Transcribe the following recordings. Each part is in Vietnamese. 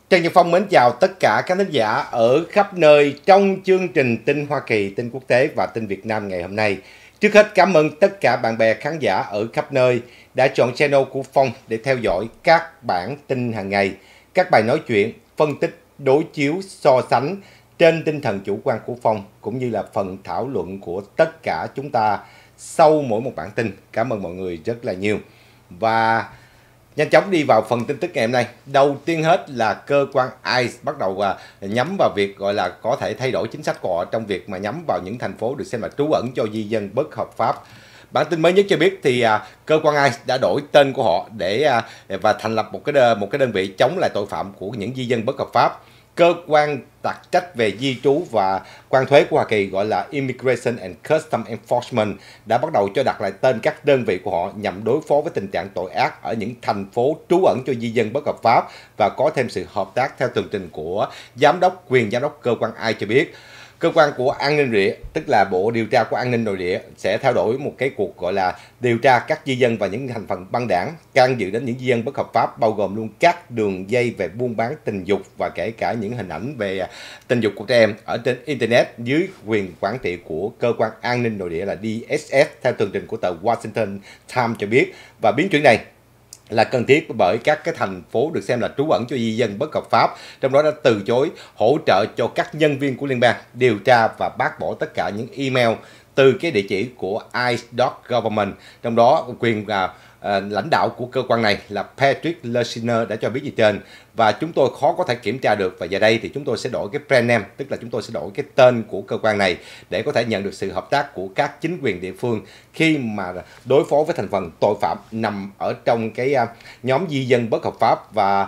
Trần Nhật Phong mến chào tất cả các thính giả ở khắp nơi trong chương trình tin Hoa Kỳ, tin quốc tế và tin Việt Nam ngày hôm nay. Trước hết cảm ơn tất cả bạn bè khán giả ở khắp nơi đã chọn channel của Phong để theo dõi các bản tin hàng ngày, các bài nói chuyện, phân tích, đối chiếu, so sánh trên tinh thần chủ quan của Phong cũng như là phần thảo luận của tất cả chúng ta sau mỗi một bản tin. Cảm ơn mọi người rất là nhiều. Và nhanh chóng đi vào phần tin tức ngày hôm nay. Đầu tiên hết là cơ quan ICE bắt đầu nhắm vào việc gọi là có thể thay đổi chính sách của họ trong việc mà nhắm vào những thành phố được xem là trú ẩn cho di dân bất hợp pháp. Bản tin mới nhất cho biết thì cơ quan ICE đã đổi tên của họ để và thành lập một cái đơn vị chống lại tội phạm của những di dân bất hợp pháp. Cơ quan đặc trách về di trú và quan thuế của Hoa Kỳ gọi là Immigration and Customs Enforcement đã bắt đầu cho đặt lại tên các đơn vị của họ nhằm đối phó với tình trạng tội ác ở những thành phố trú ẩn cho di dân bất hợp pháp và có thêm sự hợp tác theo tường trình của quyền giám đốc cơ quan ICE cho biết. Cơ quan của an ninh nội địa, tức là Bộ Điều tra của an ninh nội địa sẽ theo đuổi một cái cuộc gọi là điều tra các di dân và những thành phần băng đảng can dự đến những di dân bất hợp pháp, bao gồm luôn các đường dây về buôn bán tình dục và kể cả những hình ảnh về tình dục của trẻ em ở trên Internet dưới quyền quản trị của cơ quan an ninh nội địa là DSS theo tường trình của tờ Washington Times cho biết. Và biến chuyển này là cần thiết bởi các cái thành phố được xem là trú ẩn cho di dân bất hợp pháp, trong đó đã từ chối hỗ trợ cho các nhân viên của liên bang điều tra và bác bỏ tất cả những email từ cái địa chỉ của ice.government. Trong đó quyền lãnh đạo của cơ quan này là Patrick Lershiner đã cho biết gì trên, và chúng tôi khó có thể kiểm tra được, và giờ đây thì chúng tôi sẽ đổi cái brand name, tức là chúng tôi sẽ đổi cái tên của cơ quan này để có thể nhận được sự hợp tác của các chính quyền địa phương khi mà đối phó với thành phần tội phạm nằm ở trong cái nhóm di dân bất hợp pháp. Và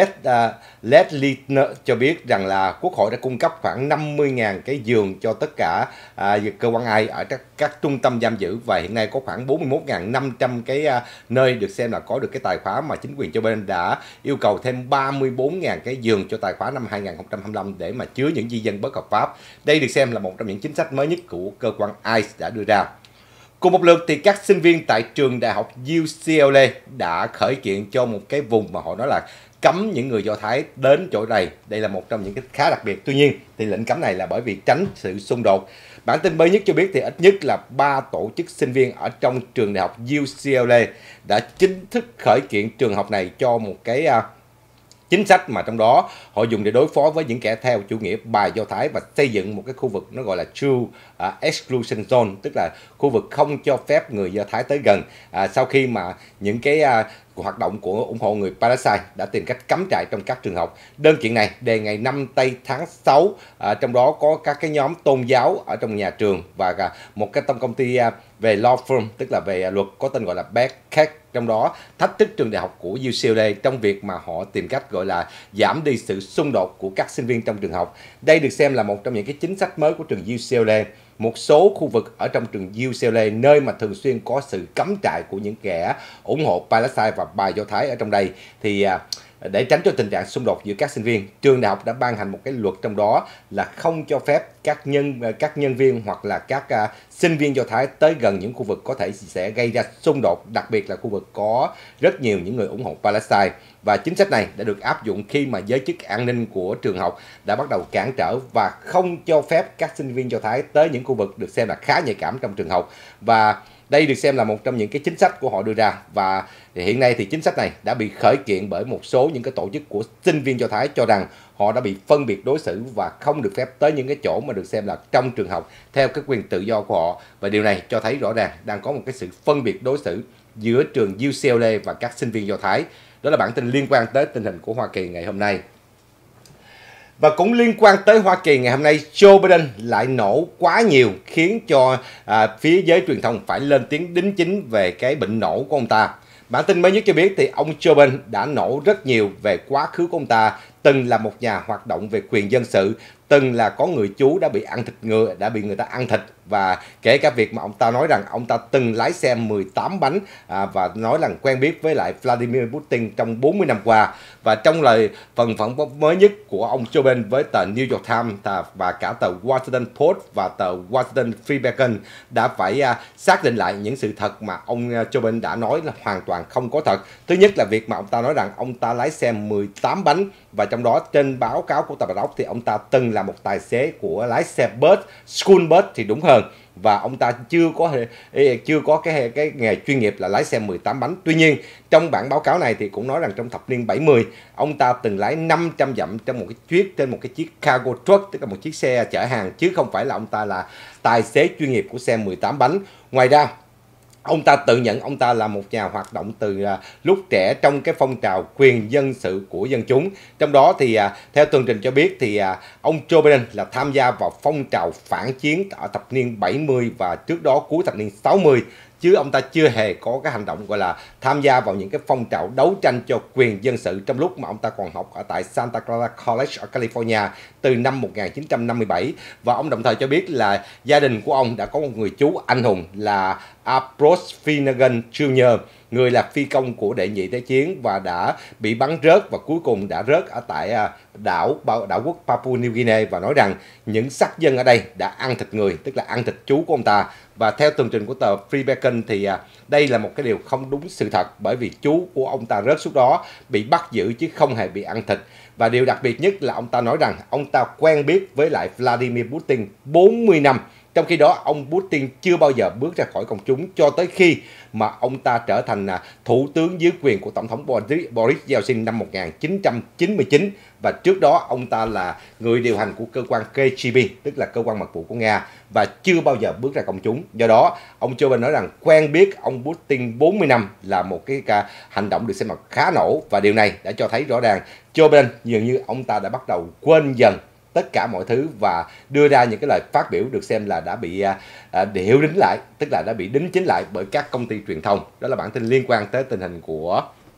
Leslie cho biết rằng là Quốc hội đã cung cấp khoảng 50.000 cái giường cho tất cả cơ quan ICE ở các trung tâm giam giữ, và hiện nay có khoảng 41.500 cái nơi được xem là có được cái tài khóa mà chính quyền Joe Biden đã yêu cầu thêm 34.000 cái giường cho tài khóa năm 2025 để mà chứa những di dân bất hợp pháp. Đây được xem là một trong những chính sách mới nhất của cơ quan ICE đã đưa ra. Cùng một lượt thì các sinh viên tại trường đại học UCLA đã khởi kiện cho một cái vùng mà họ nói là cấm những người Do Thái đến chỗ này. Đây là một trong những cái khá đặc biệt. Tuy nhiên thì lệnh cấm này là bởi vì tránh sự xung đột. Bản tin mới nhất cho biết thì ít nhất là 3 tổ chức sinh viên ở trong trường đại học UCLA đã chính thức khởi kiện trường học này cho một cái chính sách mà trong đó họ dùng để đối phó với những kẻ theo chủ nghĩa bài Do Thái và xây dựng một cái khu vực nó gọi là True Exclusion Zone, tức là khu vực không cho phép người Do Thái tới gần, sau khi mà những cái hoạt động của ủng hộ người Palestine đã tìm cách cắm trại trong các trường học. Đơn kiện này đề ngày 5 tây tháng 6, trong đó có các cái nhóm tôn giáo ở trong nhà trường và một cái công ty về law firm, tức là về luật có tên gọi là Beckett, trong đó thách thức trường đại học của UCLA trong việc mà họ tìm cách gọi là giảm đi sự xung đột của các sinh viên trong trường học. Đây được xem là một trong những cái chính sách mới của trường UCLA. Một số khu vực ở trong trường UCLA nơi mà thường xuyên có sự cắm trại của những kẻ ủng hộ Palestine và bài Do Thái ở trong đây, thì để tránh cho tình trạng xung đột giữa các sinh viên, trường đại học đã ban hành một cái luật trong đó là không cho phép các nhân viên hoặc là các sinh viên Do Thái tới gần những khu vực có thể sẽ gây ra xung đột, đặc biệt là khu vực có rất nhiều những người ủng hộ Palestine. Và chính sách này đã được áp dụng khi mà giới chức an ninh của trường học đã bắt đầu cản trở và không cho phép các sinh viên Do Thái tới những khu vực được xem là khá nhạy cảm trong trường học. Và đây được xem là một trong những cái chính sách của họ đưa ra, và hiện nay thì chính sách này đã bị khởi kiện bởi một số những cái tổ chức của sinh viên Do Thái cho rằng họ đã bị phân biệt đối xử và không được phép tới những cái chỗ mà được xem là trong trường học theo cái quyền tự do của họ. Và điều này cho thấy rõ ràng đang có một cái sự phân biệt đối xử giữa trường UCLA và các sinh viên Do Thái. Đó là bản tin liên quan tới tình hình của Hoa Kỳ ngày hôm nay. Và cũng liên quan tới Hoa Kỳ ngày hôm nay, Joe Biden lại nổ quá nhiều khiến cho phía giới truyền thông phải lên tiếng đính chính về cái bệnh nổ của ông ta. Bản tin mới nhất cho biết thì ông Joe Biden đã nổ rất nhiều về quá khứ của ông ta, từng là một nhà hoạt động về quyền dân sự, từng là có người chú đã bị ăn thịt ngựa, đã bị người ta ăn thịt, và kể cả việc mà ông ta nói rằng ông ta từng lái xe 18 bánh và nói rằng quen biết với lại Vladimir Putin trong 40 năm qua. Và trong lời phần phỏng vấn mới nhất của ông Joe Biden với tờ New York Times và cả tờ Washington Post và tờ Washington Free Beacon đã phải xác định lại những sự thật mà ông Joe Biden đã nói là hoàn toàn không có thật. Thứ nhất là việc mà ông ta nói rằng ông ta lái xe 18 bánh, và trong đó trên báo cáo của tờ Báo thì ông ta từng là một tài xế của lái xe bus, school bus thì đúng hơn, và ông ta chưa có cái nghề chuyên nghiệp là lái xe 18 bánh. Tuy nhiên trong bản báo cáo này thì cũng nói rằng trong thập niên 70 ông ta từng lái 500 dặm trong một cái chuyến trên một cái chiếc cargo truck, tức là một chiếc xe chở hàng, chứ không phải là ông ta là tài xế chuyên nghiệp của xe 18 bánh. Ngoài ra ông ta tự nhận ông ta là một nhà hoạt động từ lúc trẻ trong cái phong trào quyền dân sự của dân chúng. Trong đó thì theo tường trình cho biết thì ông Joe Biden là tham gia vào phong trào phản chiến ở thập niên 70 và trước đó cuối thập niên 60, chứ ông ta chưa hề có cái hành động gọi là tham gia vào những cái phong trào đấu tranh cho quyền dân sự trong lúc mà ông ta còn học ở tại Santa Clara College ở California từ năm 1957. Và ông đồng thời cho biết là gia đình của ông đã có một người chú anh hùng là Ambrose Finnegan Jr., người là phi công của đệ nhị thế chiến và đã bị bắn rớt và cuối cùng đã rớt ở tại đảo quốc Papua New Guinea, và nói rằng những sắc dân ở đây đã ăn thịt người, tức là ăn thịt chú của ông ta. Và theo tường trình của tờ Free Beacon thì đây là một cái điều không đúng sự thật, bởi vì chú của ông ta rớt xuống đó bị bắt giữ chứ không hề bị ăn thịt. Và điều đặc biệt nhất là ông ta nói rằng ông ta quen biết với lại Vladimir Putin 40 năm. Trong khi đó, ông Putin chưa bao giờ bước ra khỏi công chúng cho tới khi mà ông ta trở thành thủ tướng dưới quyền của Tổng thống Boris Yeltsin năm 1999. Và trước đó, ông ta là người điều hành của cơ quan KGB, tức là cơ quan mật vụ của Nga, và chưa bao giờ bước ra công chúng. Do đó, ông Joe Biden nói rằng quen biết ông Putin 40 năm là một cái hành động được xem là khá nổ. Và điều này đã cho thấy rõ ràng Joe Biden dường như ông ta đã bắt đầu quên dần tất cả mọi thứ và đưa ra những cái lời phát biểu được xem là đã bị hiệu đính lại, tức là đã bị đính chính lại bởi các công ty truyền thông. Đó là bản tin liên quan tới tình hình của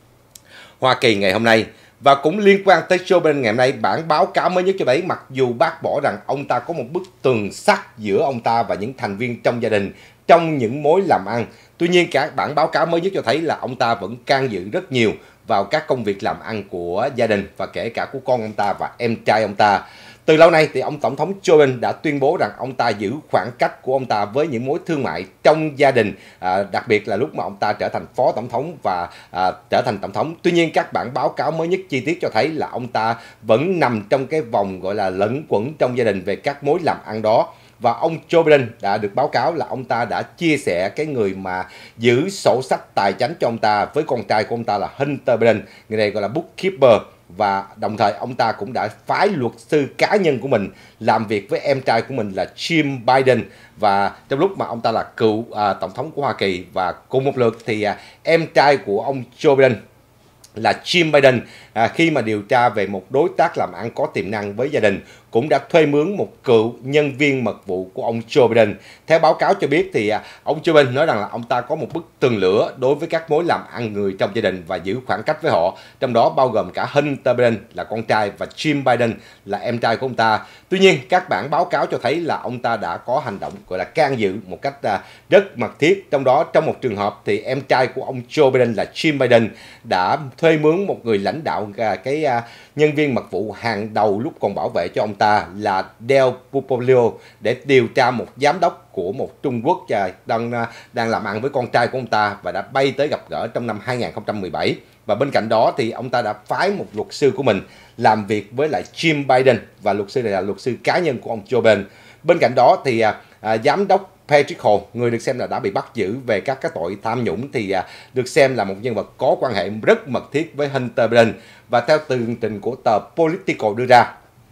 Hoa Kỳ ngày hôm nay. Và cũng liên quan tới Joe Biden ngày hôm nay, bản báo cáo mới nhất cho thấy mặc dù bác bỏ rằng ông ta có một bức tường sắt giữa ông ta và những thành viên trong gia đình trong những mối làm ăn, tuy nhiên các bản báo cáo mới nhất cho thấy là ông ta vẫn can dự rất nhiều vào các công việc làm ăn của gia đình và kể cả của con ông ta và em trai ông ta. Từ lâu nay thì ông Tổng thống Joe Biden đã tuyên bố rằng ông ta giữ khoảng cách của ông ta với những mối thương mại trong gia đình, đặc biệt là lúc mà ông ta trở thành phó tổng thống và trở thành tổng thống. Tuy nhiên các bản báo cáo mới nhất chi tiết cho thấy là ông ta vẫn nằm trong cái vòng gọi là lẫn quẩn trong gia đình về các mối làm ăn đó. Và ông Joe Biden đã được báo cáo là ông ta đã chia sẻ cái người mà giữ sổ sách tài chính cho ông ta với con trai của ông ta là Hunter Biden, người này gọi là bookkeeper. Và đồng thời ông ta cũng đã phái luật sư cá nhân của mình làm việc với em trai của mình là Jim Biden, và trong lúc mà ông ta là cựu tổng thống của Hoa Kỳ. Và cùng một lượt thì em trai của ông Joe Biden là Jim Biden khi mà điều tra về một đối tác làm ăn có tiềm năng với gia đình cũng đã thuê mướn một cựu nhân viên mật vụ của ông Joe Biden. Theo báo cáo cho biết thì ông Joe Biden nói rằng là ông ta có một bức tường lửa đối với các mối làm ăn người trong gia đình và giữ khoảng cách với họ, trong đó bao gồm cả Hunter Biden là con trai và Jim Biden là em trai của ông ta. Tuy nhiên các bản báo cáo cho thấy là ông ta đã có hành động gọi là can dự một cách rất mật thiết. Trong đó trong một trường hợp thì em trai của ông Joe Biden là Jim Biden đã thuê mướn một người lãnh đạo cái nhân viên mật vụ hàng đầu lúc còn bảo vệ cho ông ta là Del Pupolio để điều tra một giám đốc của một Trung Quốc đang làm ăn với con trai của ông ta và đã bay tới gặp gỡ trong năm 2017. Và bên cạnh đó thì ông ta đã phái một luật sư của mình làm việc với lại Jim Biden, và luật sư này là luật sư cá nhân của ông Joe Biden. Bên cạnh đó thì giám đốc Patrick Ho, người được xem là đã bị bắt giữ về các cái tội tham nhũng, thì được xem là một nhân vật có quan hệ rất mật thiết với Hunter Biden. Và theo tường trình của tờ Politico đưa ra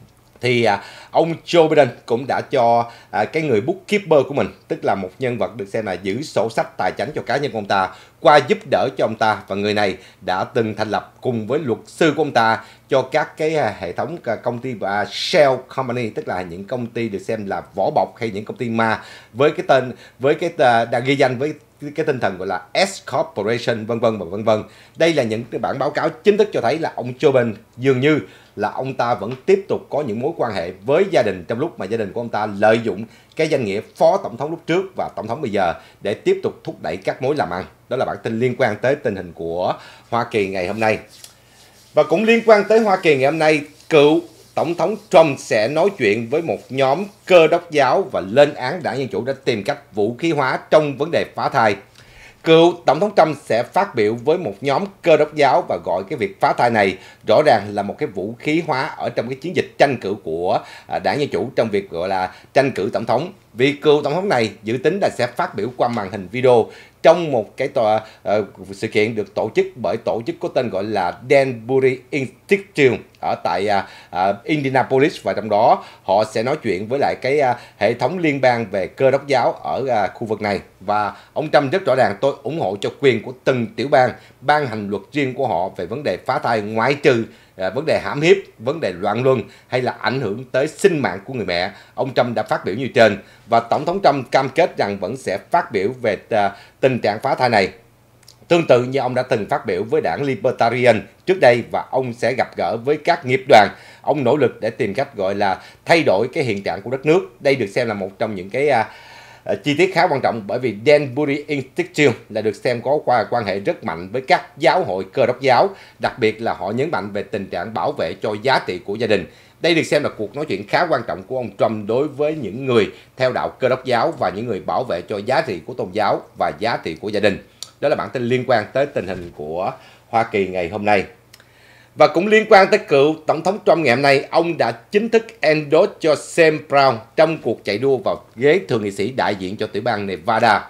thì ông Joe Biden cũng đã cho cái người bookkeeper của mình, tức là một nhân vật được xem là giữ sổ sách tài chính cho cá nhân của ông ta, qua giúp đỡ cho ông ta. Và người này đã từng thành lập cùng với luật sư của ông ta cho các cái hệ thống công ty và shell company, tức là những công ty được xem là vỏ bọc hay những công ty ma với cái tên đã ghi danh với cái tinh thần gọi là S Corporation, vân vân và vân vân. Đây là những cái bản báo cáo chính thức cho thấy là ông Joe Biden dường như là ông ta vẫn tiếp tục có những mối quan hệ với gia đình trong lúc mà gia đình của ông ta lợi dụng cái danh nghĩa phó tổng thống lúc trước và tổng thống bây giờ để tiếp tục thúc đẩy các mối làm ăn. Đó là bản tin liên quan tới tình hình của Hoa Kỳ ngày hôm nay. Và cũng liên quan tới Hoa Kỳ ngày hôm nay, cựu Tổng thống Trump sẽ nói chuyện với một nhóm cơ đốc giáo và lên án đảng Dân Chủ đã tìm cách vũ khí hóa trong vấn đề phá thai. Cựu Tổng thống Trump sẽ phát biểu với một nhóm Cơ đốc giáo và gọi cái việc phá thai này rõ ràng là một cái vũ khí hóa ở trong cái chiến dịch tranh cử của đảng Dân Chủ trong việc gọi là tranh cử tổng thống. Vì cựu tổng thống này dự tính là sẽ phát biểu qua màn hình video trong một cái sự kiện được tổ chức bởi tổ chức có tên gọi là Danbury Institute ở tại Indianapolis, và trong đó họ sẽ nói chuyện với lại cái hệ thống liên bang về Cơ đốc giáo ở khu vực này. Và ông Trump rất rõ ràng: tôi ủng hộ cho quyền của từng tiểu bang ban hành luật riêng của họ về vấn đề phá thai, ngoại trừ vấn đề hãm hiếp, vấn đề loạn luân hay là ảnh hưởng tới sinh mạng của người mẹ. Ông Trump đã phát biểu như trên, và Tổng thống Trump cam kết rằng vẫn sẽ phát biểu về tình trạng phá thai này, tương tự như ông đã từng phát biểu với đảng Libertarian trước đây, và ông sẽ gặp gỡ với các nghiệp đoàn. Ông nỗ lực để tìm cách gọi là thay đổi cái hiện trạng của đất nước. Đây được xem là một trong những cái chi tiết khá quan trọng, bởi vì Danbury Institute là được xem có quan hệ rất mạnh với các giáo hội Cơ đốc giáo, đặc biệt là họ nhấn mạnh về tình trạng bảo vệ cho giá trị của gia đình. Đây được xem là cuộc nói chuyện khá quan trọng của ông Trump đối với những người theo đạo Cơ đốc giáo và những người bảo vệ cho giá trị của tôn giáo và giá trị của gia đình. Đó là bản tin liên quan tới tình hình của Hoa Kỳ ngày hôm nay. Và cũng liên quan tới cựu Tổng thống Trump, ngày hôm nay, ông đã chính thức endorse cho Sam Brown trong cuộc chạy đua vào ghế thượng nghị sĩ đại diện cho tiểu bang Nevada.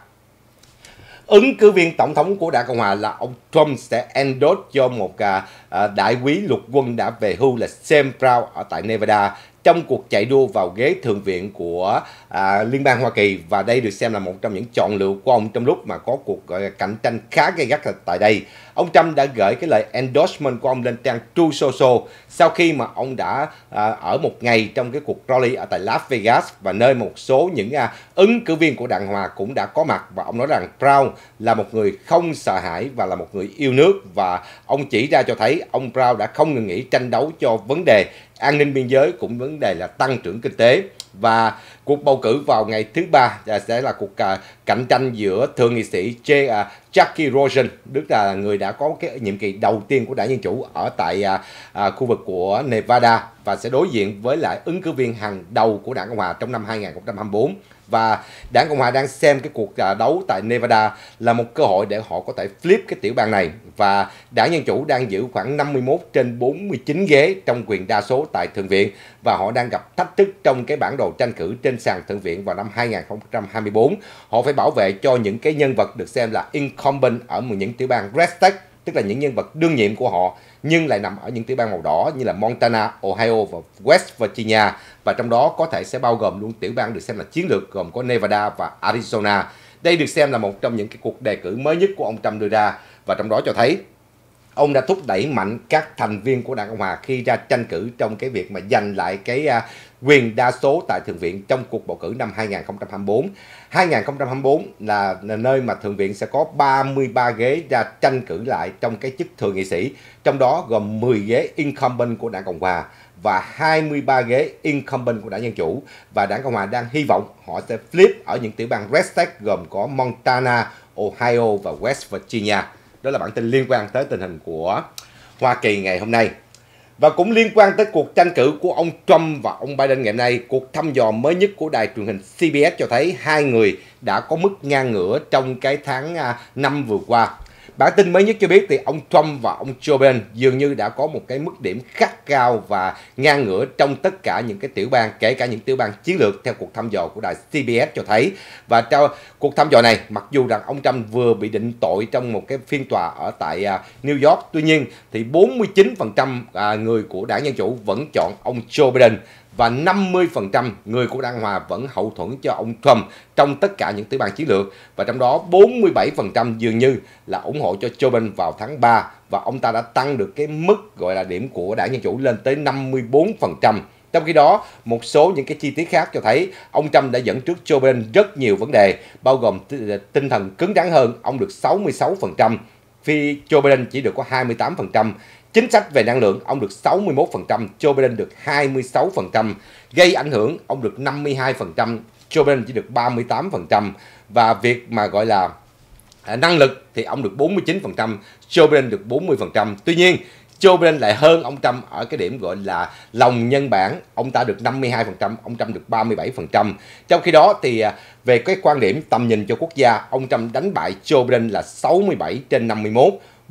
Ứng cử viên tổng thống của đảng Cộng hòa là ông Trump sẽ endorse cho một đại úy lục quân đã về hưu là Sam Brown ở tại Nevada trong cuộc chạy đua vào ghế thượng viện của Liên bang Hoa Kỳ. Và đây được xem là một trong những chọn lựa của ông trong lúc mà có cuộc cạnh tranh khá gay gắt tại đây. Ông Trump đã gửi cái lời endorsement của ông lên trang Truth Social sau khi mà ông đã ở một ngày trong cái cuộc rally ở tại Las Vegas, và nơi một số những ứng cử viên của đảng Hòa cũng đã có mặt. Và ông nói rằng Brown là một người không sợ hãi và là một người yêu nước, và ông chỉ ra cho thấy ông Brown đã không ngừng nghỉ tranh đấu cho vấn đề an ninh biên giới cũng vấn đề là tăng trưởng kinh tế. Và cuộc bầu cử vào ngày thứ Ba sẽ là cuộc cạnh tranh giữa thượng nghị sĩ Jackie Rosen, tức là người đã có cái nhiệm kỳ đầu tiên của đảng Dân Chủ ở tại khu vực của Nevada, và sẽ đối diện với lại ứng cử viên hàng đầu của đảng Cộng hòa trong năm 2024. Và đảng Cộng hòa đang xem cái cuộc đấu tại Nevada là một cơ hội để họ có thể flip cái tiểu bang này. Và đảng Dân Chủ đang giữ khoảng 51 trên 49 ghế trong quyền đa số tại Thượng viện, và họ đang gặp thách thức trong cái bản đồ tranh cử trên sàn Thượng viện vào năm 2024. Họ phải bảo vệ cho những cái nhân vật được xem là incumbent ở những tiểu bang red state, tức là những nhân vật đương nhiệm của họ, nhưng lại nằm ở những tiểu bang màu đỏ như là Montana, Ohio và West Virginia. Và trong đó có thể sẽ bao gồm luôn tiểu bang được xem là chiến lược gồm có Nevada và Arizona. Đây được xem là một trong những cái cuộc đề cử mới nhất của ông Trump đưa ra, và trong đó cho thấy ông đã thúc đẩy mạnh các thành viên của đảng Cộng hòa khi ra tranh cử trong cái việc mà giành lại cái quyền đa số tại Thượng viện trong cuộc bầu cử năm 2024. 2024 là nơi mà Thượng viện sẽ có 33 ghế ra tranh cử lại trong cái chức thượng nghị sĩ, trong đó gồm 10 ghế incumbent của đảng Cộng hòa và 23 ghế incumbent của đảng Dân Chủ. Và đảng Cộng hòa đang hy vọng họ sẽ flip ở những tiểu bang red state gồm có Montana, Ohio và West Virginia. Đó là bản tin liên quan tới tình hình của Hoa Kỳ ngày hôm nay. Và cũng liên quan tới cuộc tranh cử của ông Trump và ông Biden ngày hôm nay, cuộc thăm dò mới nhất của đài truyền hình CBS cho thấy hai người đã có mức ngang ngửa trong cái tháng 5 vừa qua. Bản tin mới nhất cho biết thì ông Trump và ông Joe Biden dường như đã có một cái mức điểm khá cao và ngang ngửa trong tất cả những cái tiểu bang, kể cả những tiểu bang chiến lược theo cuộc thăm dò của đài CBS cho thấy. Và trong cuộc thăm dò này, mặc dù rằng ông Trump vừa bị định tội trong một cái phiên tòa ở tại New York, tuy nhiên thì 49% người của đảng Dân Chủ vẫn chọn ông Joe Biden, và 50% người của đảng Hòa vẫn hậu thuẫn cho ông Trump trong tất cả những tiểu bang chiến lược. Và trong đó 47% dường như là ủng hộ cho Joe Biden vào tháng 3, và ông ta đã tăng được cái mức gọi là điểm của đảng Dân Chủ lên tới 54%. Trong khi đó, một số những cái chi tiết khác cho thấy ông Trump đã dẫn trước Joe Biden rất nhiều vấn đề, bao gồm tinh thần cứng rắn hơn, ông được 66%, khi Joe Biden chỉ được có 28%. Chính sách về năng lượng, ông được 61%, Joe Biden được 26%. Gây ảnh hưởng, ông được 52%, Joe Biden chỉ được 38%. Và việc mà gọi là năng lực thì ông được 49%, Joe Biden được 40%. Tuy nhiên, Joe Biden lại hơn ông Trump ở cái điểm gọi là lòng nhân bản, ông ta được 52%, ông Trump được 37%. Trong khi đó thì về cái quan điểm tầm nhìn cho quốc gia, ông Trump đánh bại Joe Biden là 67 trên 51.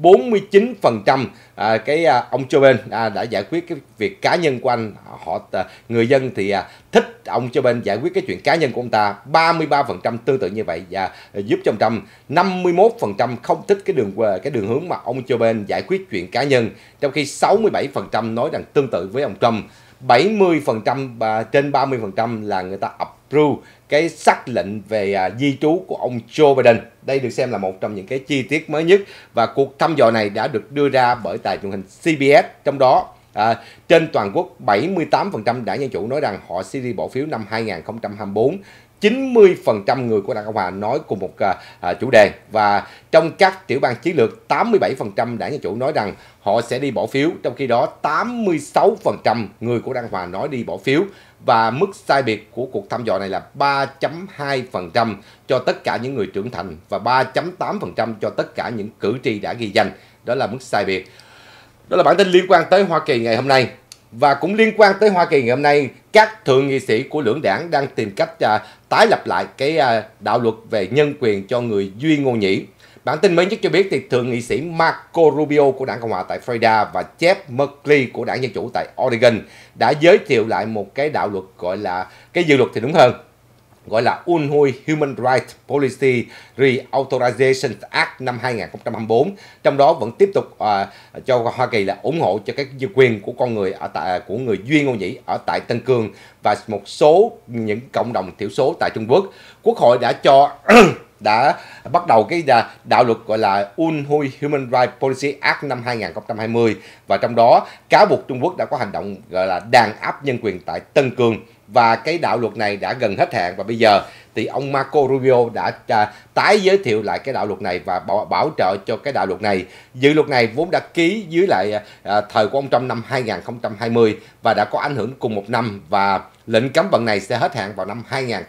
49% ông Joe Biden đã giải quyết cái việc cá nhân của anh. Người dân thì thích ông Joe Biden giải quyết cái chuyện cá nhân của ông ta, 33% tương tự như vậy, và giúp cho ông Trump. 51% không thích cái đường hướng mà ông Joe Biden giải quyết chuyện cá nhân, trong khi 67% nói rằng tương tự với ông Trump. 70% và trên 30% là người ta approve cái sắc lệnh về di trú của ông Joe Biden. Đây được xem là một trong những cái chi tiết mới nhất, và cuộc thăm dò này đã được đưa ra bởi đài truyền hình CBS. Trong đó trên toàn quốc 78% đảng Dân Chủ nói rằng họ sẽ đi bỏ phiếu năm 2024. 90% người của Đảng Cộng Hòa nói cùng một chủ đề, và trong các tiểu bang chiến lược 87% đảng Dân Chủ nói rằng họ sẽ đi bỏ phiếu, trong khi đó 86% người của Đảng Cộng Hòa nói đi bỏ phiếu, và mức sai biệt của cuộc thăm dò này là 3.2% cho tất cả những người trưởng thành và 3.8% cho tất cả những cử tri đã ghi danh. Đó là mức sai biệt. Đó là bản tin liên quan tới Hoa Kỳ ngày hôm nay. Và cũng liên quan tới Hoa Kỳ ngày hôm nay, các thượng nghị sĩ của lưỡng đảng đang tìm cách tái lập lại cái đạo luật về nhân quyền cho người duy ngôn nhĩ. Bản tin mới nhất cho biết thì thượng nghị sĩ Marco Rubio của Đảng Cộng Hòa tại Florida và Jeff Merkley của Đảng Dân Chủ tại Oregon đã giới thiệu lại một cái đạo luật, gọi là cái dự luật thì đúng hơn, gọi là Unruly Human Rights Policy Reauthorization Act năm 2024. Trong đó vẫn tiếp tục cho Hoa Kỳ là ủng hộ cho các quyền của con người của người duy ngôn nhĩ ở tại Tân Cương và một số những cộng đồng thiểu số tại Trung Quốc. Quốc hội đã bắt đầu cái đạo luật gọi là Unruly Human Rights Policy Act năm 2020, và trong đó cáo buộc Trung Quốc đã có hành động gọi là đàn áp nhân quyền tại Tân Cương. Và cái đạo luật này đã gần hết hạn, và bây giờ thì ông Marco Rubio đã tái giới thiệu lại cái đạo luật này và bảo trợ cho cái đạo luật này. Dự luật này vốn đã ký dưới lại thời của ông Trump năm 2020 và đã có ảnh hưởng cùng một năm, và lệnh cấm vận này sẽ hết hạn vào năm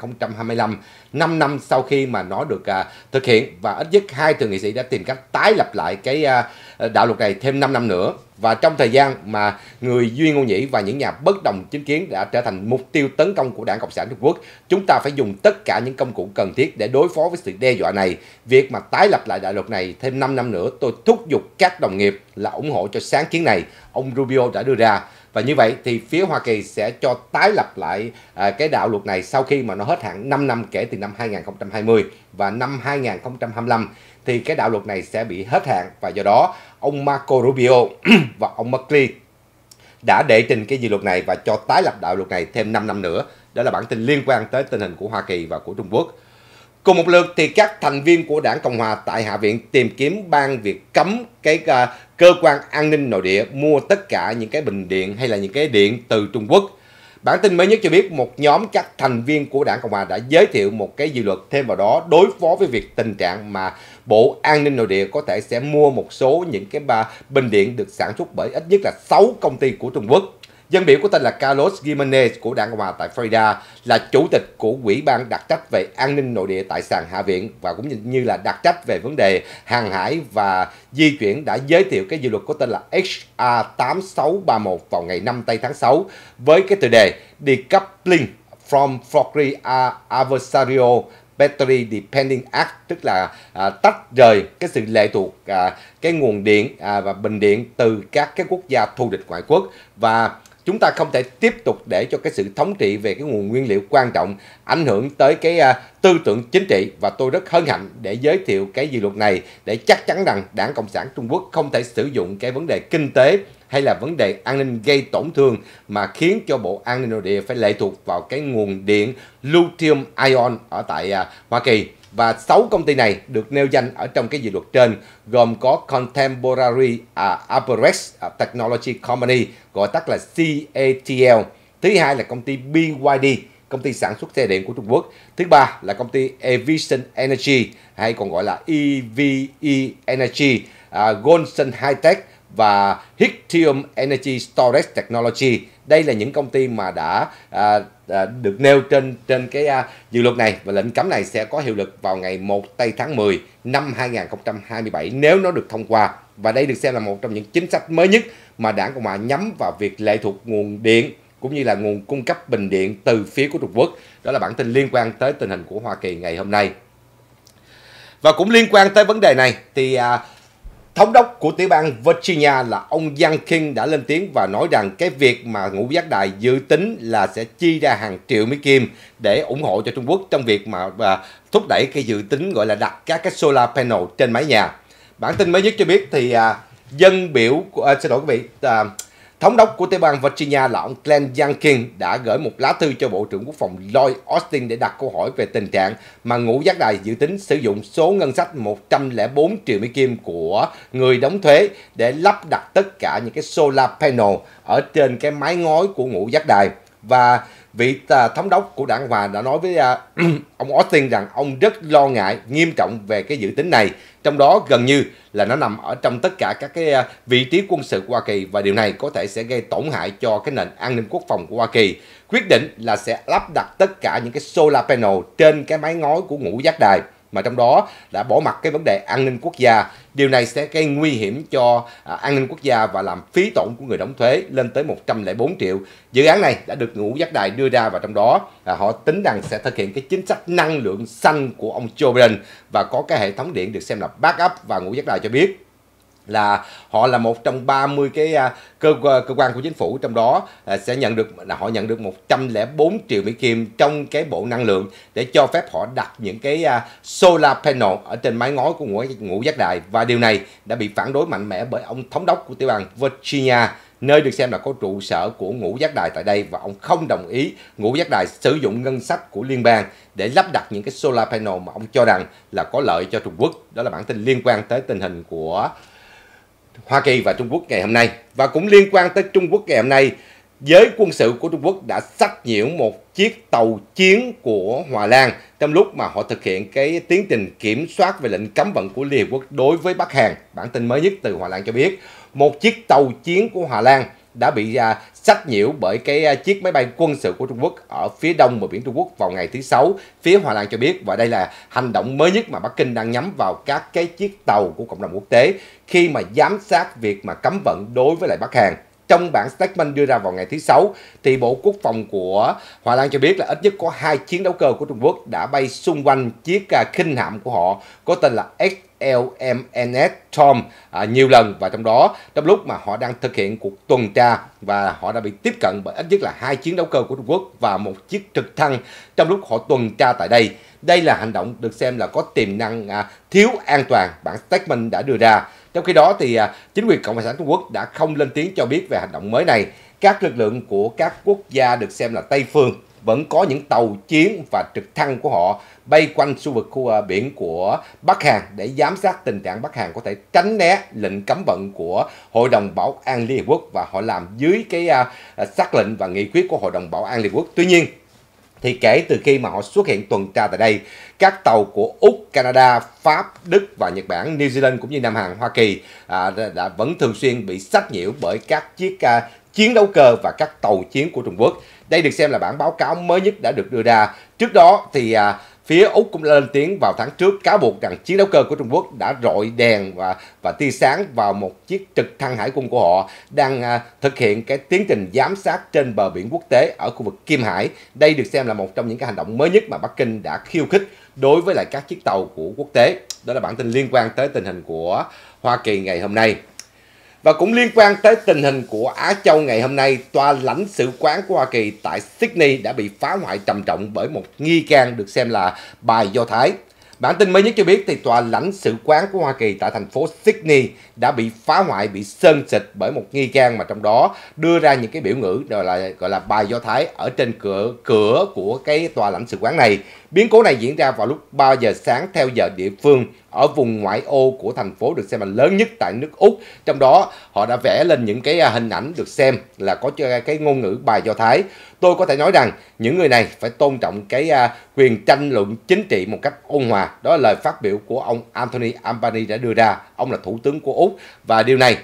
2025, 5 năm sau khi mà nó được thực hiện, và ít nhất 2 thượng nghị sĩ đã tìm cách tái lập lại cái đạo luật này thêm 5 năm nữa. Và trong thời gian mà người duy ngôn nhĩ và những nhà bất đồng chính kiến đã trở thành mục tiêu tấn công của Đảng Cộng sản Trung Quốc, chúng ta phải dùng tất cả những công cụ cần thiết để đối phó với sự đe dọa này. Việc mà tái lập lại đạo luật này thêm 5 năm nữa, tôi thúc giục các đồng nghiệp là ủng hộ cho sáng kiến này, ông Rubio đã đưa ra. Và như vậy thì phía Hoa Kỳ sẽ cho tái lập lại cái đạo luật này sau khi mà nó hết hạn 5 năm kể từ năm 2020, và năm 2025 thì cái đạo luật này sẽ bị hết hạn, và do đó ông Marco Rubio và ông Merkley đã đệ trình cái dự luật này và cho tái lập đạo luật này thêm 5 năm nữa. Đó là bản tin liên quan tới tình hình của Hoa Kỳ và của Trung Quốc. Cùng một lượt thì các thành viên của Đảng Cộng Hòa tại Hạ viện tìm kiếm ban việc cấm cái cơ quan an ninh nội địa mua tất cả những cái bình điện hay là những cái điện từ Trung Quốc. Bản tin mới nhất cho biết một nhóm các thành viên của Đảng Cộng Hòa đã giới thiệu một cái dự luật thêm vào đó đối phó với việc tình trạng mà Bộ An ninh Nội địa có thể sẽ mua một số những cái bình điện được sản xuất bởi ít nhất là 6 công ty của Trung Quốc. Dân biểu có tên là Carlos Gimenez của Đảng Cộng Hòa tại Florida là chủ tịch của Ủy ban đặc trách về an ninh nội địa tại sàn Hạ viện và cũng như là đặc trách về vấn đề hàng hải và di chuyển đã giới thiệu cái dự luật có tên là HR 8631 vào ngày 5 tây tháng 6 với cái tựa đề Decoupling from Foreign Adversarial Battery Depending Act, tức là tách rời cái sự lệ thuộc cái nguồn điện và bình điện từ các cái quốc gia thù địch ngoại quốc, và chúng ta không thể tiếp tục để cho cái sự thống trị về cái nguồn nguyên liệu quan trọng ảnh hưởng tới cái tư tưởng chính trị. Và tôi rất hân hạnh để giới thiệu cái dự luật này để chắc chắn rằng Đảng Cộng sản Trung Quốc không thể sử dụng cái vấn đề kinh tế hay là vấn đề an ninh gây tổn thương mà khiến cho Bộ An ninh Nội địa phải lệ thuộc vào cái nguồn điện lithium ion ở tại Hoa Kỳ. Và 6 công ty này được nêu danh ở trong cái dự luật trên gồm có Contemporary Apparatus Technology Company, gọi tắt là CATL. Thứ hai là công ty BYD, công ty sản xuất xe điện của Trung Quốc. Thứ ba là công ty Evision Energy, hay còn gọi là EVE Energy, Goldson High-Tech và Lithium Energy Storage Technology. Đây là những công ty mà đã được nêu trên cái dự luật này, và lệnh cấm này sẽ có hiệu lực vào ngày 1 tây tháng 10 năm 2027 nếu nó được thông qua. Và đây được xem là một trong những chính sách mới nhất mà Đảng Cộng hòa nhắm vào việc lệ thuộc nguồn điện cũng như là nguồn cung cấp bình điện từ phía của Trung Quốc. Đó là bản tin liên quan tới tình hình của Hoa Kỳ ngày hôm nay. Và cũng liên quan tới vấn đề này thì thống đốc của tiểu bang Virginia là ông Youngkin đã lên tiếng và nói rằng cái việc mà Ngũ Giác Đài dự tính là sẽ chi ra hàng triệu Mỹ Kim để ủng hộ cho Trung Quốc trong việc mà thúc đẩy cái dự tính gọi là đặt các cái solar panel trên mái nhà. Bản tin mới nhất cho biết thì thống đốc của tiểu bang Virginia là ông Glenn Youngkin đã gửi một lá thư cho Bộ trưởng Quốc phòng Lloyd Austin để đặt câu hỏi về tình trạng mà Ngũ Giác Đài dự tính sử dụng số ngân sách 104 triệu Mỹ Kim của người đóng thuế để lắp đặt tất cả những cái solar panel ở trên cái mái ngói của Ngũ Giác Đài. Và vị thống đốc của Đảng Hòa đã nói với ông Austin rằng ông rất lo ngại nghiêm trọng về cái dự tính này, trong đó gần như là nó nằm ở trong tất cả các cái vị trí quân sự của Hoa Kỳ, và điều này có thể sẽ gây tổn hại cho cái nền an ninh quốc phòng của Hoa Kỳ. Quyết định là sẽ lắp đặt tất cả những cái solar panel trên cái mái ngói của Ngũ Giác Đài, mà trong đó đã bỏ mặc cái vấn đề an ninh quốc gia. Điều này sẽ gây nguy hiểm cho an ninh quốc gia và làm phí tổn của người đóng thuế lên tới 104 triệu. Dự án này đã được Ngũ Giác Đài đưa ra, và trong đó họ tính rằng sẽ thực hiện cái chính sách năng lượng xanh của ông Joe Biden và có cái hệ thống điện được xem là backup. Và Ngũ Giác Đài cho biết là họ là một trong 30 cái cơ quan của chính phủ, trong đó sẽ họ nhận được 104 triệu Mỹ Kim trong cái bộ năng lượng để cho phép họ đặt những cái solar panel ở trên mái ngói của Ngũ Giác Đài. Và điều này đã bị phản đối mạnh mẽ bởi ông thống đốc của tiểu bang Virginia, nơi được xem là có trụ sở của Ngũ Giác Đài tại đây, và ông không đồng ý Ngũ Giác Đài sử dụng ngân sách của liên bang để lắp đặt những cái solar panel mà ông cho rằng là có lợi cho Trung Quốc. Đó là bản tin liên quan tới tình hình của Hoa Kỳ và Trung Quốc ngày hôm nay. Và cũng liên quan tới Trung Quốc ngày hôm nay, giới quân sự của Trung Quốc đã sách nhiễu một chiếc tàu chiến của Hà Lan trong lúc mà họ thực hiện cái tiến trình kiểm soát về lệnh cấm vận của Liên Hợp Quốc đối với Bắc Hàn. Bản tin mới nhất từ Hà Lan cho biết một chiếc tàu chiến của Hà Lan đã bị sách nhiễu bởi cái chiếc máy bay quân sự của Trung Quốc ở phía đông bờ biển Trung Quốc vào ngày thứ Sáu, phía Hà Lan cho biết. Và đây là hành động mới nhất mà Bắc Kinh đang nhắm vào các cái chiếc tàu của cộng đồng quốc tế khi mà giám sát việc mà cấm vận đối với lại Bắc Hàn. Trong bản statement đưa ra vào ngày thứ Sáu, thì Bộ Quốc phòng của Hà Lan cho biết là ít nhất có 2 chiến đấu cơ của Trung Quốc đã bay xung quanh chiếc khinh hạm của họ có tên là LMNS Tom nhiều lần, và trong đó trong lúc mà họ đang thực hiện cuộc tuần tra và họ đã bị tiếp cận bởi ít nhất là 2 chiến đấu cơ của Trung Quốc và một chiếc trực thăng trong lúc họ tuần tra tại đây. Đây là hành động được xem là có tiềm năng thiếu an toàn, bản statement đã đưa ra. Trong khi đó thì chính quyền Cộng hòa xã Trung Quốc đã không lên tiếng cho biết về hành động mới này. Các lực lượng của các quốc gia được xem là Tây phương vẫn có những tàu chiến và trực thăng của họ bay quanh khu vực biển của Bắc Hàn để giám sát tình trạng Bắc Hàn có thể tránh né lệnh cấm vận của Hội đồng Bảo an Liên Hợp Quốc, và họ làm dưới cái sắc lệnh và nghị quyết của Hội đồng Bảo an Liên Hợp Quốc. Tuy nhiên thì kể từ khi mà họ xuất hiện tuần tra tại đây, các tàu của Úc, Canada, Pháp, Đức và Nhật Bản, New Zealand cũng như Nam Hàn, Hoa Kỳ đã vẫn thường xuyên bị sách nhiễu bởi các chiếc chiến đấu cơ và các tàu chiến của Trung Quốc. Đây được xem là bản báo cáo mới nhất đã được đưa ra. Trước đó thì phía Úc cũng lên tiếng vào tháng trước cáo buộc rằng chiến đấu cơ của Trung Quốc đã rọi đèn và tia sáng vào một chiếc trực thăng hải quân của họ đang thực hiện cái tiến trình giám sát trên bờ biển quốc tế ở khu vực Kim Hải. Đây được xem là một trong những cái hành động mới nhất mà Bắc Kinh đã khiêu khích đối với lại các chiếc tàu của quốc tế. Đó là bản tin liên quan tới tình hình của Hoa Kỳ ngày hôm nay. Và cũng liên quan tới tình hình của Á Châu ngày hôm nay, tòa lãnh sự quán của Hoa Kỳ tại Sydney đã bị phá hoại trầm trọng bởi một nghi can được xem là bài Do Thái. Bản tin mới nhất cho biết thì tòa lãnh sự quán của Hoa Kỳ tại thành phố Sydney đã bị phá hoại, bị sơn xịt bởi một nghi can mà trong đó đưa ra những cái biểu ngữ gọi là bài Do Thái ở trên cửa của cái tòa lãnh sự quán này. Biến cố này diễn ra vào lúc 3 giờ sáng theo giờ địa phương ở vùng ngoại ô của thành phố được xem là lớn nhất tại nước Úc. Trong đó họ đã vẽ lên những cái hình ảnh được xem là có cái ngôn ngữ bài Do Thái. Tôi có thể nói rằng những người này phải tôn trọng cái quyền tranh luận chính trị một cách ôn hòa. Đó là lời phát biểu của ông Anthony Albanese đã đưa ra. Ông là thủ tướng của Úc, và điều này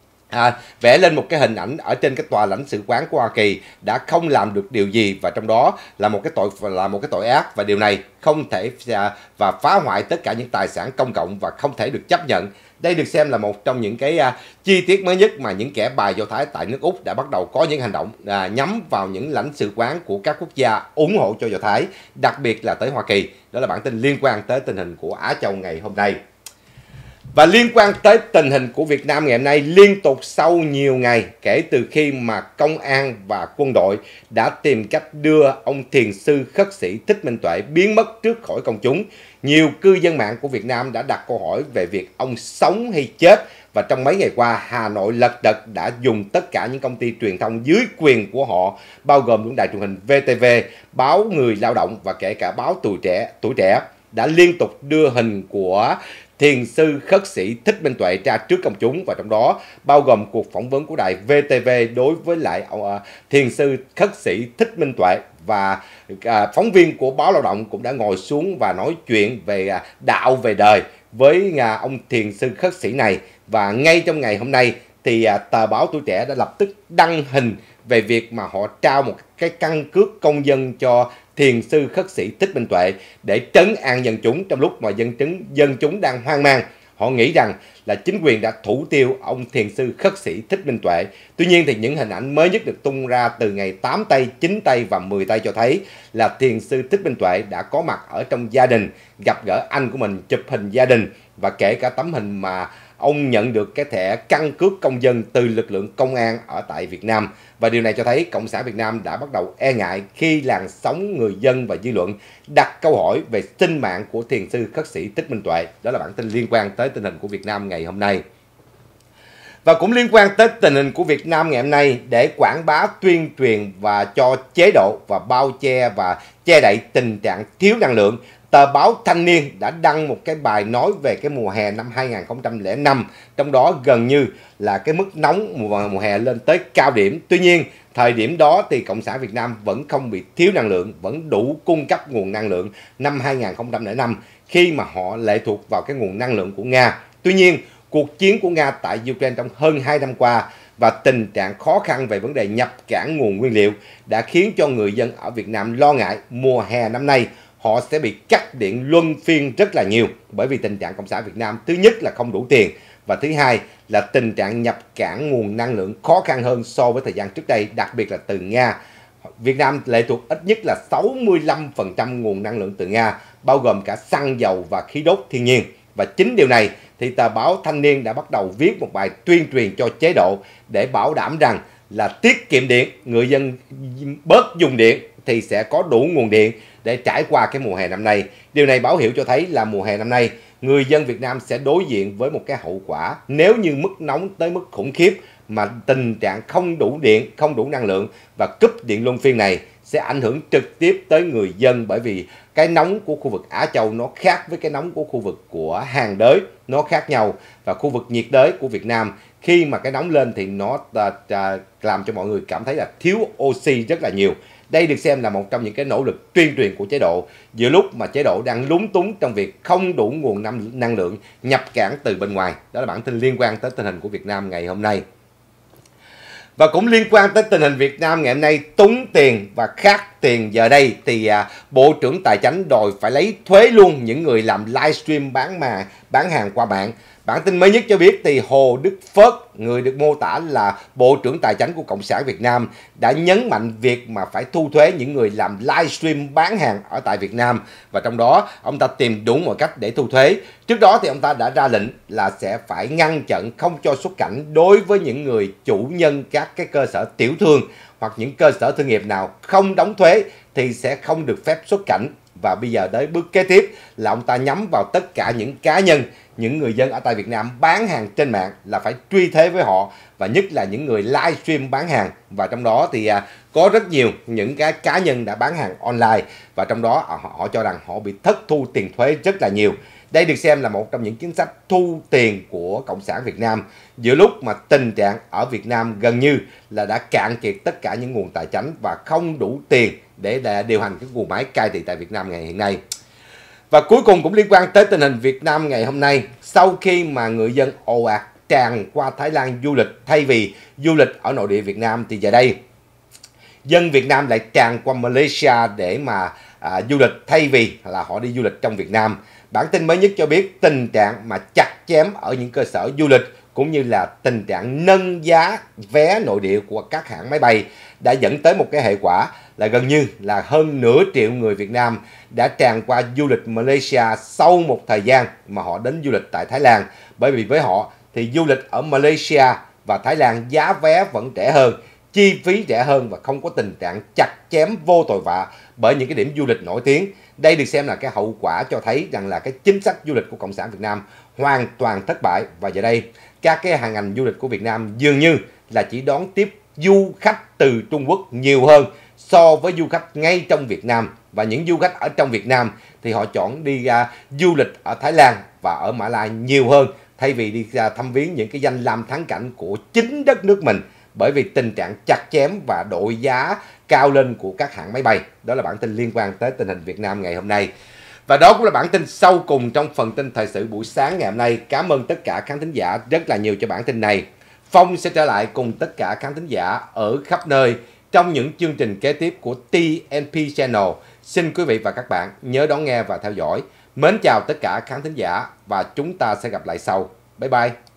vẽ lên một cái hình ảnh ở trên cái tòa lãnh sự quán của Hoa Kỳ đã không làm được điều gì, và trong đó là một cái tội ác, và điều này không thể và phá hoại tất cả những tài sản công cộng và không thể được chấp nhận. Đây được xem là một trong những cái chi tiết mới nhất mà những kẻ bài Do Thái tại nước Úc đã bắt đầu có những hành động nhắm vào những lãnh sự quán của các quốc gia ủng hộ cho Do Thái, đặc biệt là tới Hoa Kỳ. Đó là bản tin liên quan tới tình hình của Á Châu ngày hôm nay. Và liên quan tới tình hình của Việt Nam ngày hôm nay, liên tục sau nhiều ngày kể từ khi mà công an và quân đội đã tìm cách đưa ông thiền sư khất sĩ Thích Minh Tuệ biến mất trước khỏi công chúng, nhiều cư dân mạng của Việt Nam đã đặt câu hỏi về việc ông sống hay chết. Và trong mấy ngày qua, Hà Nội lật đật đã dùng tất cả những công ty truyền thông dưới quyền của họ, bao gồm những đài truyền hình VTV, báo Người Lao động và kể cả báo Tuổi Trẻ, đã liên tục đưa hình của thiền sư khất sĩ Thích Minh Tuệ ra trước công chúng, và trong đó bao gồm cuộc phỏng vấn của đài VTV đối với lại thiền sư khất sĩ Thích Minh Tuệ. Và phóng viên của báo Lao động cũng đã ngồi xuống và nói chuyện về đạo về đời với ông thiền sư khất sĩ này. Và ngay trong ngày hôm nay thì tờ báo Tuổi Trẻ đã lập tức đăng hình về việc mà họ trao một cái căn cước công dân cho thiền sư khất sĩ Thích Minh Tuệ để trấn an dân chúng trong lúc mà dân chúng đang hoang mang. Họ nghĩ rằng là chính quyền đã thủ tiêu ông thiền sư khất sĩ Thích Minh Tuệ. Tuy nhiên thì những hình ảnh mới nhất được tung ra từ ngày 8 tây, 9 tây và 10 tây cho thấy là thiền sư Thích Minh Tuệ đã có mặt ở trong gia đình, gặp gỡ anh của mình, chụp hình gia đình, và kể cả tấm hình mà ông nhận được cái thẻ căn cước công dân từ lực lượng công an ở tại Việt Nam. Và điều này cho thấy Cộng sản Việt Nam đã bắt đầu e ngại khi làn sóng người dân và dư luận đặt câu hỏi về sinh mạng của thiền sư khất sĩ Thích Minh Tuệ. Đó là bản tin liên quan tới tình hình của Việt Nam ngày hôm nay. Và cũng liên quan tới tình hình của Việt Nam ngày hôm nay, để quảng bá tuyên truyền và cho chế độ và bao che và che đậy tình trạng thiếu năng lượng, tờ báo Thanh Niên đã đăng một cái bài nói về cái mùa hè năm 2005, trong đó gần như là cái mức nóng mùa hè lên tới cao điểm. Tuy nhiên, thời điểm đó thì Cộng sản Việt Nam vẫn không bị thiếu năng lượng, vẫn đủ cung cấp nguồn năng lượng năm 2005 khi mà họ lệ thuộc vào cái nguồn năng lượng của Nga. Tuy nhiên, cuộc chiến của Nga tại Ukraine trong hơn 2 năm qua và tình trạng khó khăn về vấn đề nhập cảng nguồn nguyên liệu đã khiến cho người dân ở Việt Nam lo ngại mùa hè năm nay họ sẽ bị cắt điện luân phiên rất là nhiều, bởi vì tình trạng Cộng sản Việt Nam thứ nhất là không đủ tiền, và thứ hai là tình trạng nhập cảng nguồn năng lượng khó khăn hơn so với thời gian trước đây, đặc biệt là từ Nga. Việt Nam lệ thuộc ít nhất là 65% nguồn năng lượng từ Nga, bao gồm cả xăng dầu và khí đốt thiên nhiên. Và chính điều này thì tờ báo Thanh Niên đã bắt đầu viết một bài tuyên truyền cho chế độ để bảo đảm rằng là tiết kiệm điện, người dân bớt dùng điện thì sẽ có đủ nguồn điện để trải qua cái mùa hè năm nay. Điều này báo hiệu cho thấy là mùa hè năm nay, người dân Việt Nam sẽ đối diện với một cái hậu quả nếu như mức nóng tới mức khủng khiếp mà tình trạng không đủ điện, không đủ năng lượng và cúp điện luân phiên này sẽ ảnh hưởng trực tiếp tới người dân, bởi vì cái nóng của khu vực Á Châu nó khác với cái nóng của khu vực của Hàn Đới, nó khác nhau. Và khu vực nhiệt đới của Việt Nam khi mà cái nóng lên thì nó làm cho mọi người cảm thấy là thiếu oxy rất là nhiều. Đây được xem là một trong những cái nỗ lực tuyên truyền của chế độ giữa lúc mà chế độ đang lúng túng trong việc không đủ nguồn năng lượng nhập cảng từ bên ngoài. Đó là bản tin liên quan tới tình hình của Việt Nam ngày hôm nay. Và cũng liên quan tới tình hình Việt Nam ngày hôm nay, túng tiền và khát tiền, giờ đây thì Bộ trưởng Tài chánh đòi phải lấy thuế luôn những người làm livestream bán hàng qua mạng. Bản tin mới nhất cho biết thì Hồ Đức Phớt, người được mô tả là Bộ trưởng Tài chánh của Cộng sản Việt Nam, đã nhấn mạnh việc mà phải thu thuế những người làm livestream bán hàng ở tại Việt Nam. Và trong đó, ông ta tìm đúng mọi cách để thu thuế. Trước đó thì ông ta đã ra lệnh là sẽ phải ngăn chặn không cho xuất cảnh đối với những người chủ nhân các cái cơ sở tiểu thương hoặc những cơ sở thương nghiệp nào không đóng thuế thì sẽ không được phép xuất cảnh. Và bây giờ tới bước kế tiếp là ông ta nhắm vào tất cả những cá nhân, những người dân ở tại Việt Nam bán hàng trên mạng là phải truy thuế với họ, và nhất là những người livestream bán hàng. Và trong đó thì có rất nhiều những cái cá nhân đã bán hàng online, và trong đó họ cho rằng họ bị thất thu tiền thuế rất là nhiều. Đây được xem là một trong những chính sách thu tiền của Cộng sản Việt Nam giữa lúc mà tình trạng ở Việt Nam gần như là đã cạn kiệt tất cả những nguồn tài chánh và không đủ tiền để điều hành cái guồng máy cai trị tại Việt Nam ngày hiện nay. Và cuối cùng cũng liên quan tới tình hình Việt Nam ngày hôm nay, sau khi mà người dân ồ ạt tràn qua Thái Lan du lịch thay vì du lịch ở nội địa Việt Nam, thì giờ đây dân Việt Nam lại tràn qua Malaysia để mà du lịch thay vì là họ đi du lịch trong Việt Nam. Bản tin mới nhất cho biết tình trạng mà chặt chém ở những cơ sở du lịch cũng như là tình trạng nâng giá vé nội địa của các hãng máy bay đã dẫn tới một cái hệ quả là gần như là hơn nửa triệu người Việt Nam đã tràn qua du lịch Malaysia sau một thời gian mà họ đến du lịch tại Thái Lan. Bởi vì với họ thì du lịch ở Malaysia và Thái Lan giá vé vẫn rẻ hơn, chi phí rẻ hơn và không có tình trạng chặt chém vô tội vạ bởi những cái điểm du lịch nổi tiếng. Đây được xem là cái hậu quả cho thấy rằng là cái chính sách du lịch của Cộng sản Việt Nam hoàn toàn thất bại, và giờ đây các cái hàng ngành du lịch của Việt Nam dường như là chỉ đón tiếp du khách từ Trung Quốc nhiều hơn so với du khách ngay trong Việt Nam, và những du khách ở trong Việt Nam thì họ chọn đi ra du lịch ở Thái Lan và ở Mã Lai nhiều hơn thay vì đi ra thăm viếng những cái danh lam thắng cảnh của chính đất nước mình, bởi vì tình trạng chặt chém và đội giá cao lên của các hãng máy bay. Đó là bản tin liên quan tới tình hình Việt Nam ngày hôm nay. Và đó cũng là bản tin sau cùng trong phần tin thời sự buổi sáng ngày hôm nay. Cảm ơn tất cả khán thính giả rất là nhiều cho bản tin này. Phong sẽ trở lại cùng tất cả khán thính giả ở khắp nơi trong những chương trình kế tiếp của TNP Channel. Xin quý vị và các bạn nhớ đón nghe và theo dõi. Mến chào tất cả khán thính giả và chúng ta sẽ gặp lại sau. Bye bye.